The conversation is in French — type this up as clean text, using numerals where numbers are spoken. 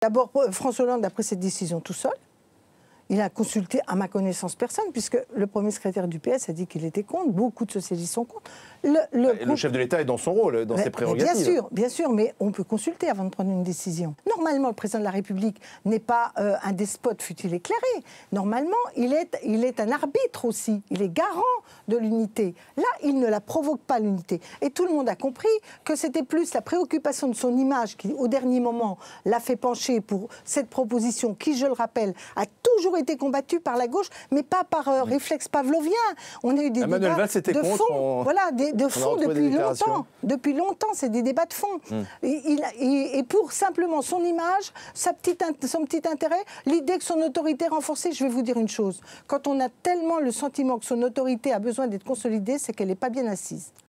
D'abord, François Hollande a pris cette décision tout seul. Il a consulté, à ma connaissance, personne, puisque le premier secrétaire du PS a dit qu'il était contre. Beaucoup de socialistes sont contre. Le chef de l'État est dans son rôle, dans ses prérogatives. Bien sûr, mais on peut consulter avant de prendre une décision. Normalement, le président de la République n'est pas un despote, fût-il éclairé. Normalement, il est un arbitre aussi. Il est garant de l'unité. Là, il ne la provoque pas, l'unité. Et tout le monde a compris que c'était plus la préoccupation de son image qui, au dernier moment, l'a fait pencher pour cette proposition qui, je le rappelle, a toujours été combattue par la gauche, mais pas par réflexe pavlovien. On a eu des débats de fond. Voilà, de fond depuis longtemps. Depuis longtemps, c'est des débats de fond. Et pour simplement son image, son petit intérêt, l'idée que son autorité est renforcée, je vais vous dire une chose. Quand on a tellement le sentiment que son autorité a besoin d'être consolidée, c'est qu'elle n'est pas bien assise.